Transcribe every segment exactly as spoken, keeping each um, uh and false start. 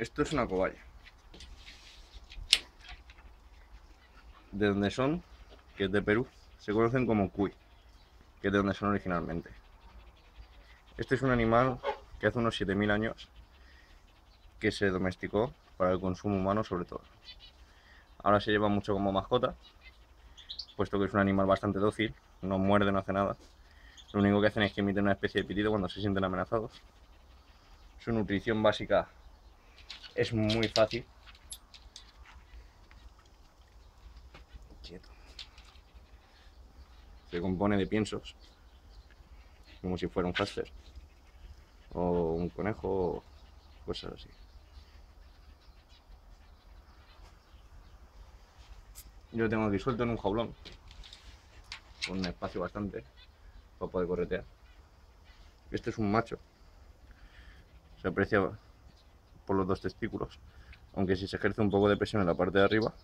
Esto es una cobaya. De donde son, que es de Perú, se conocen como cuy, que es de donde son originalmente. Este es un animal que hace unos siete mil años que se domesticó para el consumo humano sobre todo. Ahora se lleva mucho como mascota, puesto que es un animal bastante dócil, no muerde, no hace nada. Lo único que hacen es que emiten una especie de pitido cuando se sienten amenazados. Su nutrición básica es muy fácil. Quieto. Se compone de piensos, como si fuera un hámster o un conejo o cosas así. Yo lo tengo aquí suelto en un jaulón, con un espacio bastante para poder corretear. Este es un macho, se aprecia por los dos testículos, aunque si se ejerce un poco de presión en la parte de arriba,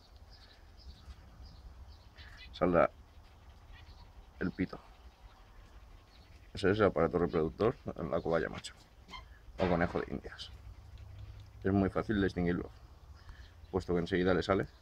saldrá el pito. Ese es el aparato reproductor en la cobaya macho o conejo de Indias. Es muy fácil distinguirlo, puesto que enseguida le sale.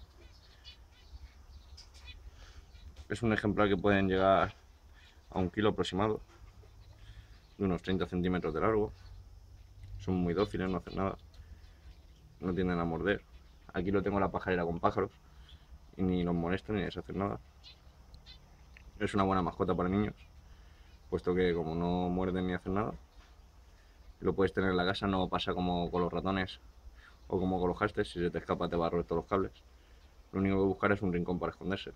Es un ejemplar que pueden llegar a un kilo aproximado, de unos treinta centímetros de largo. Son muy dóciles, no hacen nada, no tienden a morder. Aquí lo tengo en la pajarera con pájaros y ni los molesto ni les hacen nada. Es una buena mascota para niños, puesto que como no muerden ni hacen nada, lo puedes tener en la casa. No pasa como con los ratones o como con los hámsters, si se te escapa te va a roer todos los cables. Lo único que buscar es un rincón para esconderse.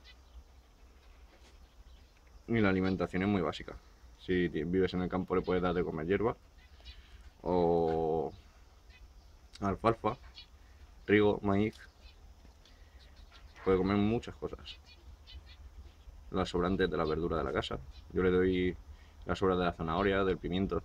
Y la alimentación es muy básica. Si vives en el campo le puedes dar de comer hierba o alfalfa, trigo, maíz. Puede comer muchas cosas. Las sobrantes de la verdura de la casa. Yo le doy las sobras de la zanahoria, del pimiento.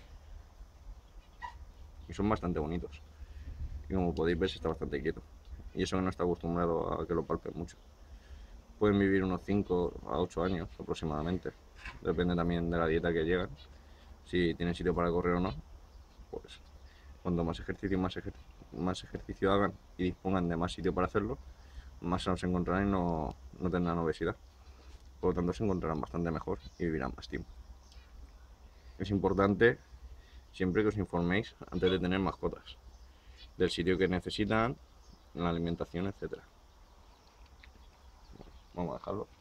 Y son bastante bonitos. Y como podéis ver, está bastante quieto. Y eso que no está acostumbrado a que lo palpen mucho. Pueden vivir unos cinco a ocho años aproximadamente. Depende también de la dieta que llegan. Si tienen sitio para correr o no. Pues cuanto más ejercicio, más, ejer más ejercicio hagan y dispongan de más sitio para hacerlo, más sanos se encontrarán y no, no tendrán obesidad. Por lo tanto, se encontrarán bastante mejor y vivirán más tiempo. Es importante siempre que os informéis antes de tener mascotas, del sitio que necesitan, la alimentación, etcétera. Vamos a dejarlo.